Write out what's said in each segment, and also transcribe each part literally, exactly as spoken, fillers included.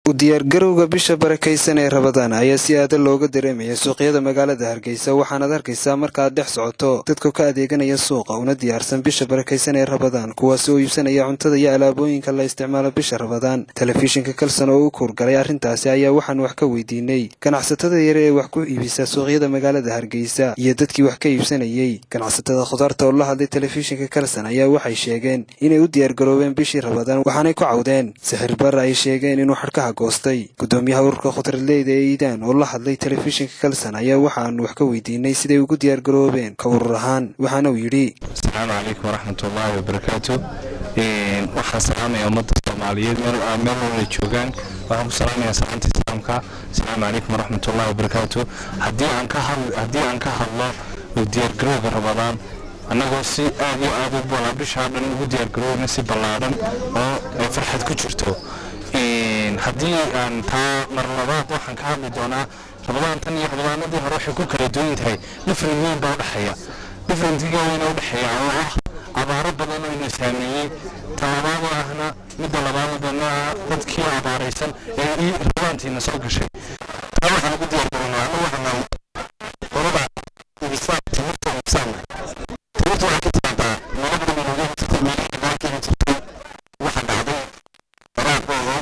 u diyaargarowga bisha barakeysan ee Ramadaan ayaa si aad looga dareemay suuqyada magaalada Hargeysa waxaana arkaysaa marka aad dhex socoto dadka ka adeeganaya suuqa una diyaarsan bisha barakeysan ee Ramadaan kuwaas oo iibsanaya cuntada iyo alaabooyinka la isticmaalo bisha Ramadaan telefishinka kalsan oo u kurgalay arintaasi ayaa waxaan wax ka weydiinay ganacsatada yar ee wax ku iibisa suuqyada magaalada Hargeysa iyo dadkii wax ka iibsanayay ganacsatada khudaarta oo la hadlay telefishinka kalsan ayaa waxay sheegeen inay u diyaargaroobeen bishii Ramadaan waxaanay ku cawdeen sixir bar ay sheegeen inuu xarkaha goostay gudoomiyaha ururka khudradleyda ee Iidaan oo la hadlay telefishinka kalsan ayaa waxaan wax ka weydiinay siday ugu diyaar garoobeen ka urur ahaan waxaana uu yiri Assalaamu alaykum wa rahmatullahi wa barakaatuh in waxa salaamay ummadda Soomaaliyeed meel meel joogan waxaan ku salaamayaa salaanta islaamka assalaamu alaykum wa rahmatullahi wa barakaatuh hadii aan ka hadii aan ka hadlo u diyaar garowga Ramadaan anagoo si aad iyo aad u boola bisha dhan ugu diyaar garoobna si ballaaran oo ay farxad ku jirto haddii aan taa mar labaad waxaan ka hadli doonaa Ramadaan tan iyo Ramadaanadii hore waxay ku kala duwan tahay different weyn baa u dhaxeeya different weyn u dhaxeeya oo ah abaaro badan oo saameeyay talabaad ahna mid labaad ah dadkii abaaraysan ee Ramadaantiina soo gashay taa waxaan ugu diyaar garoonaa waxaan qorada ibisaab timirta ibisaab timirta waxay ka timaadaa nabadda midowga timirta laakiin waxa dhacday raaqooda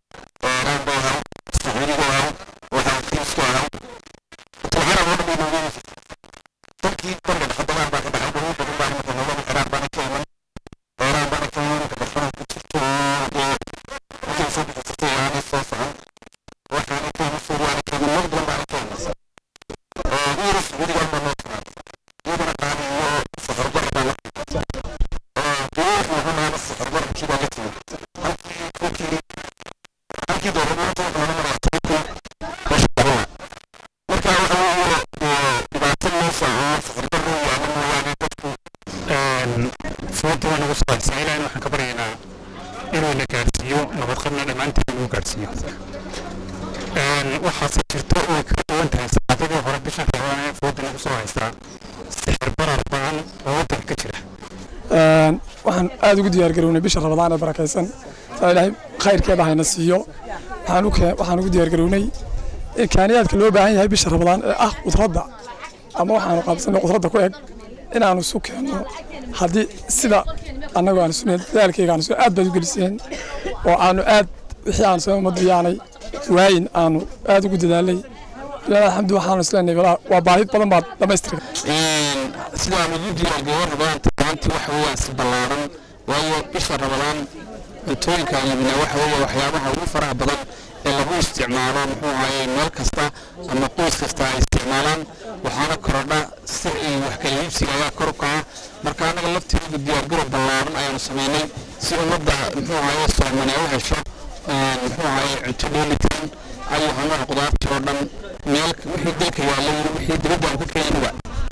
waxaan aad ugu diyaar garownay bisha Ramadaan ee barakeysan Ilaahay khayrkeeda hayna siiyo waxaan waxaan ugu diyaar garownay imkaaniyaadka loo baahan yahay bisha Ramadaan ee ah qudrada ama waxaan qabsanay qudrada ku eg inaanu isu keeno hadii sida anagu aan sunnad dadaalkayga aan soo aad bad u geliseen oo aanu aad wixii aan soo madriyaanay waayin aanu aad ugu dadaalay alxamdu waxaan isleenahay waa baahid badan baad dhamaystiray sida aan ugu diyaar garoobay Ramadaan waxa weeye si ballaaran waayo bisha Ramadaan intooyinka ayna waxa weeye waxyaabaha ugu faraha badan ee lagu isticmaalo muxuu ahaayay meel kasta ama qoys kasta ay isticmaalaan waxaana korodha si ay wax ka iibsiga kor u kaca marka anaga lafteedu diyaar garoob ballaaran ayaan sameynay si ummadda muxuu ahaayay Soomaaliya u hesho muxuu ahaayay cunto dheellitiran ayu hana qudaarta oo dhan meel wixii dalka yaalay wixii dibadda ku keenayba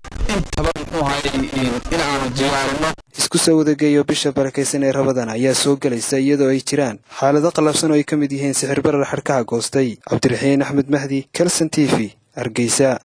isku soo wadageeyo bisha barakeysan ee Ramadaan ayaa soo galaysa iyadoo ay jiraan xaalado qalafsan oo ay kamid yihiin sixir barar xarkaha goostay Cabdiraxiin Axmed Mahdi Kalsan T V Hargeysa.